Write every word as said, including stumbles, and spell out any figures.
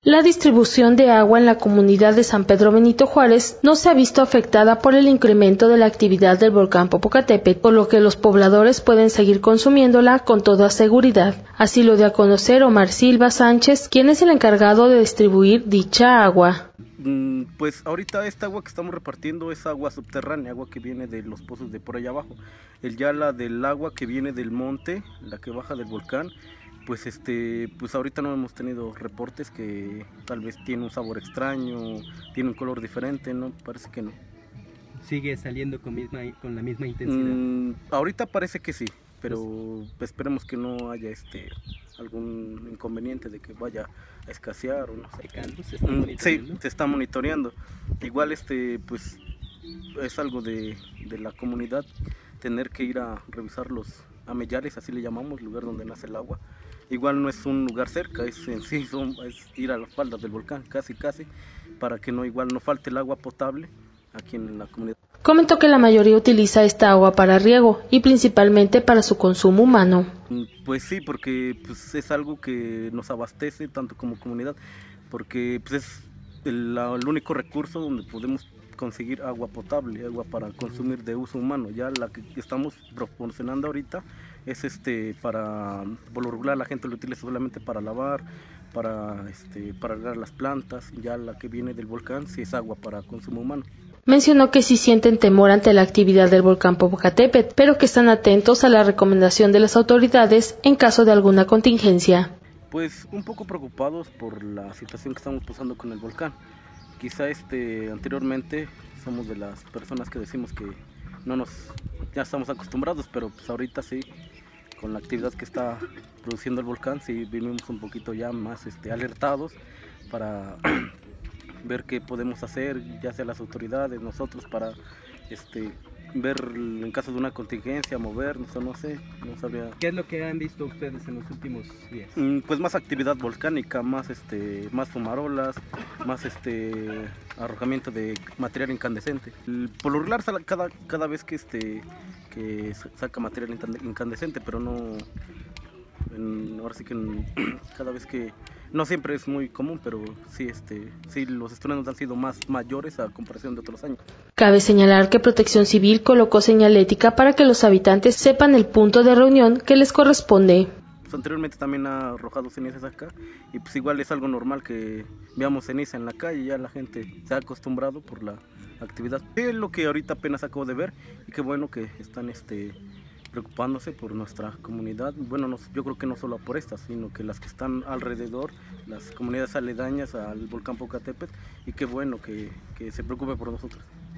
La distribución de agua en la comunidad de San Pedro Benito Juárez no se ha visto afectada por el incremento de la actividad del volcán Popocatépetl, por lo que los pobladores pueden seguir consumiéndola con toda seguridad. Así lo dio a conocer Omar Silva Sánchez, quien es el encargado de distribuir dicha agua. Pues ahorita esta agua que estamos repartiendo es agua subterránea, agua que viene de los pozos de por allá abajo. El ya la del agua que viene del monte, la que baja del volcán, pues este, pues ahorita no hemos tenido reportes que tal vez tiene un sabor extraño, tiene un color diferente, no, parece que no. ¿Sigue saliendo con, misma, con la misma intensidad? Mm, ahorita parece que sí, pero pues, esperemos que no haya este algún inconveniente de que vaya a escasear o no sé. ¿Se está mm, sí, se está monitoreando. Igual este, pues es algo de, de la comunidad tener que ir a revisar los amellares, así le llamamos, lugar donde nace el agua. Igual no es un lugar cerca, es en sí son, es ir a las faldas del volcán, casi casi, para que no igual no falte el agua potable aquí en la comunidad. Comentó que la mayoría utiliza esta agua para riego y principalmente para su consumo humano. Pues sí, porque pues, es algo que nos abastece tanto como comunidad, porque pues, es el, el único recurso donde podemos conseguir agua potable, agua para consumir de uso humano. Ya la que estamos proporcionando ahorita es este para, por lo regular la gente lo utiliza solamente para lavar, para este para regar las plantas. Ya la que viene del volcán sí es agua para consumo humano. Mencionó que sí sienten temor ante la actividad del volcán Popocatépetl, pero que están atentos a la recomendación de las autoridades en caso de alguna contingencia. Pues un poco preocupados por la situación que estamos pasando con el volcán. Quizá este anteriormente somos de las personas que decimos que no nos ya estamos acostumbrados, pero pues ahorita sí, con la actividad que está produciendo el volcán, sí vivimos un poquito ya más este, alertados para ver qué podemos hacer, ya sea las autoridades, nosotros, para este, ver en caso de una contingencia, movernos o no sé, no sabría. ¿Qué es lo que han visto ustedes en los últimos días? Pues más actividad volcánica, más este, más fumarolas, más este arrojamiento de material incandescente. Por lo regular cada, cada vez que este que saca material incandescente, pero no en, ahora sí que en, cada vez que no siempre es muy común, pero sí, este, sí los estruendos han sido más mayores a comparación de otros años. Cabe señalar que Protección Civil colocó señalética para que los habitantes sepan el punto de reunión que les corresponde. Pues anteriormente también ha arrojado cenizas acá y pues igual es algo normal que veamos ceniza en la calle, ya la gente se ha acostumbrado por la actividad. Es lo que ahorita apenas acabo de ver y qué bueno que están este preocupándose por nuestra comunidad. Bueno, no, yo creo que no solo por estas, sino que las que están alrededor, las comunidades aledañas al volcán Popocatépetl, y qué bueno que, que se preocupe por nosotros.